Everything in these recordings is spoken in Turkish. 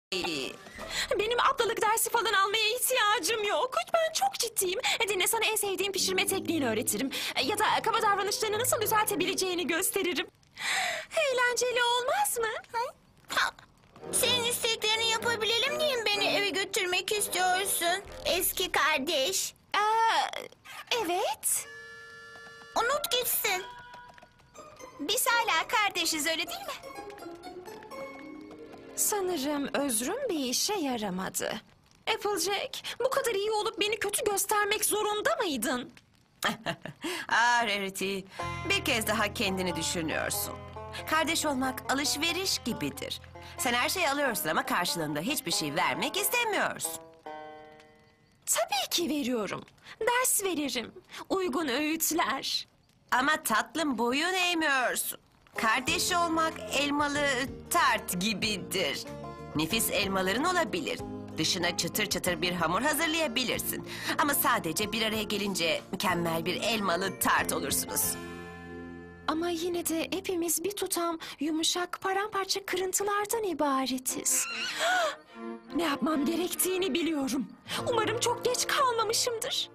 Benim ablalık dersi falan almaya ihtiyacım yok. Ben çok ciddiyim. Dinle, sana en sevdiğim pişirme tekniğini öğretirim. Ya da kaba davranışlarını nasıl düzeltebileceğini gösteririm. Eğlenceli olmaz mı? Ha, senin isteklerini yapabilelim diye mi beni eve götürmek istiyorsun? Eski kardeş. Evet. Unut gitsin. Biz hala kardeşiz, öyle değil mi? Sanırım özrüm bir işe yaramadı. Applejack, bu kadar iyi olup beni kötü göstermek zorunda mıydın? Rarity, bir kez daha kendini düşünüyorsun. Kardeş olmak alışveriş gibidir. Sen her şeyi alıyorsun ama karşılığında hiçbir şey vermek istemiyorsun. Tabii ki veriyorum. Ders veririm. Uygun öğütler. Ama tatlım, boyun eğmiyorsun. Kardeş olmak elmalı tart gibidir. Nefis elmaların olabilir. Dışına çıtır çıtır bir hamur hazırlayabilirsin. Ama sadece bir araya gelince mükemmel bir elmalı tart olursunuz. Ama yine de hepimiz bir tutam yumuşak paramparça kırıntılardan ibaretiz. Ne yapmam gerektiğini biliyorum. Umarım çok geç kalmamışımdır.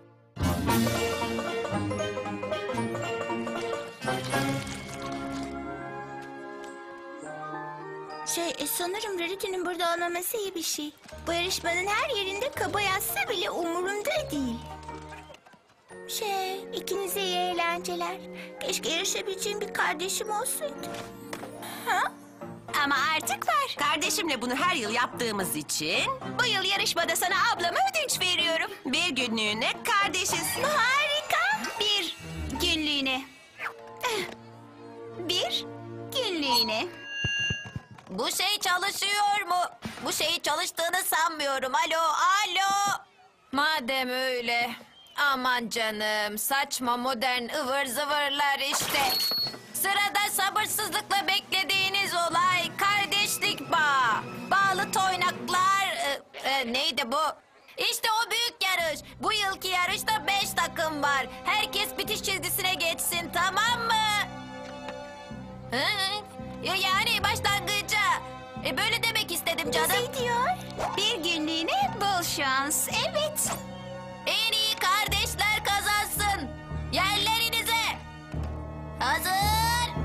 Sanırım Rarity'nin burada olmaması iyi bir şey. Bu yarışmanın her yerinde kaba yazsa bile umurumda değil. İkinize iyi eğlenceler. Keşke yarışabileceğim bir kardeşim olsaydı. Ha? Ama artık var. Kardeşimle bunu her yıl yaptığımız için Bu yıl yarışmada sana ablama ödünç veriyorum. bir günlüğüne kardeşiz. Harika. Bir günlüğüne. Bir günlüğüne. Bu şey çalışıyor mu? Bu şeyin çalıştığını sanmıyorum. Alo, alo. Madem öyle. Aman canım, saçma modern ıvır zıvırlar işte. Sırada sabırsızlıkla beklediğiniz olay kardeşlik bağı. Bağlı toynaklar... neydi bu? İşte o büyük yarış. Bu yılki yarışta 5 takım var. Herkes bitiş çizgisine geçsin, tamam mı? Hı? Yani başlangıca. Böyle demek istedim canım. Ne diyor? Bir günlüğüne bol şans. Evet. En iyi kardeşler kazansın. Yerlerinize. Hazır.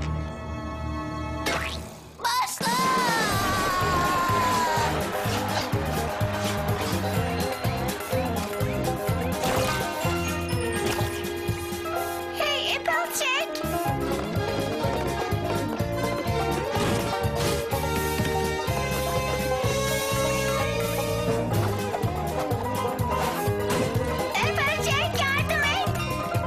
Başla. Hey Applejack. Applejack, yardım et.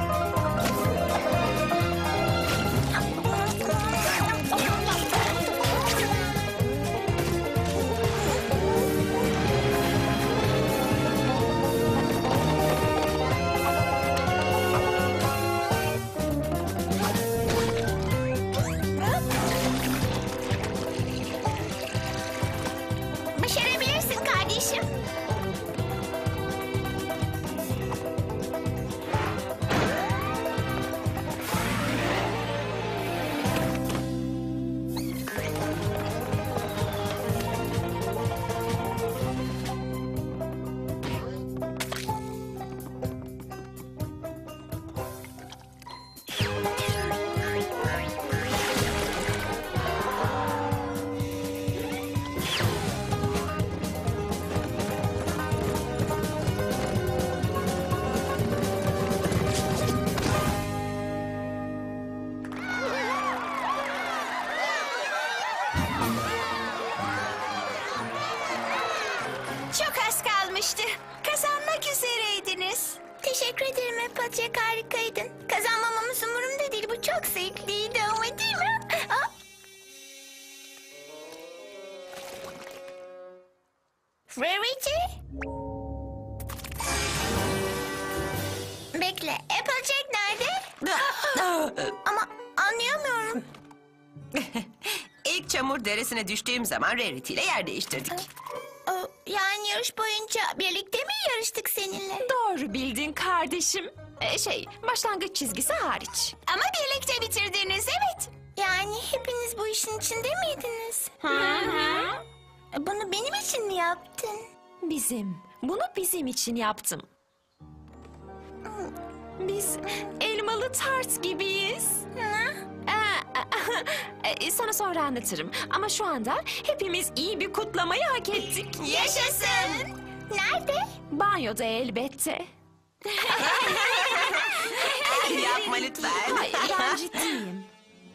Başarabilirsin kardeşim. Çok az kalmıştı. Kazanmak üzereydiniz. Teşekkür ederim Applejack, harikaydın. Kazanmamamız umurumda değil. Bu çok zevkliydi ama, değil mi? Ha? Rarity? Bekle, Applejack nerede? Ama anlayamıyorum. İlk çamur deresine düştüğüm zaman Rarity ile yer değiştirdik. Yani yarış boyunca birlikte mi yarıştık seninle? Doğru bildin kardeşim. Başlangıç çizgisi hariç. Ama birlikte bitirdiniz, evet. Yani hepiniz bu işin içinde miydiniz? Bunu benim için mi yaptın? Bunu bizim için yaptım. Biz elmalı tart gibiyiz. Sana sonra anlatırım. Ama şu anda hepimiz iyi bir kutlamayı hak ettik. Yaşasın. Nerede? Banyoda elbette. Yapma lütfen. Hayır, ben ciddiyim.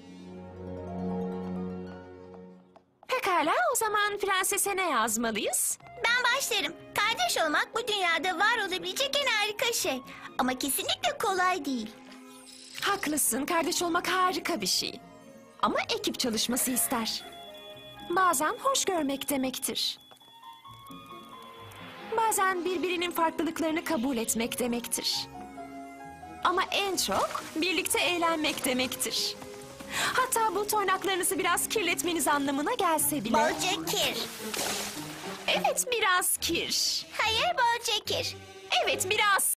Pekala, o zaman prensese ne yazmalıyız? Ben başlarım. Kardeş olmak bu dünyada var olabilecek en harika şey. Ama kesinlikle kolay değil. Haklısın, kardeş olmak harika bir şey. Ama ekip çalışması ister. Bazen hoş görmek demektir. Bazen birbirinin farklılıklarını kabul etmek demektir. Ama en çok birlikte eğlenmek demektir. Hatta bu toynaklarınızı biraz kirletmeniz anlamına gelse bile. Bolca kir. Evet, biraz kir. Hayır bolca kir. Evet, biraz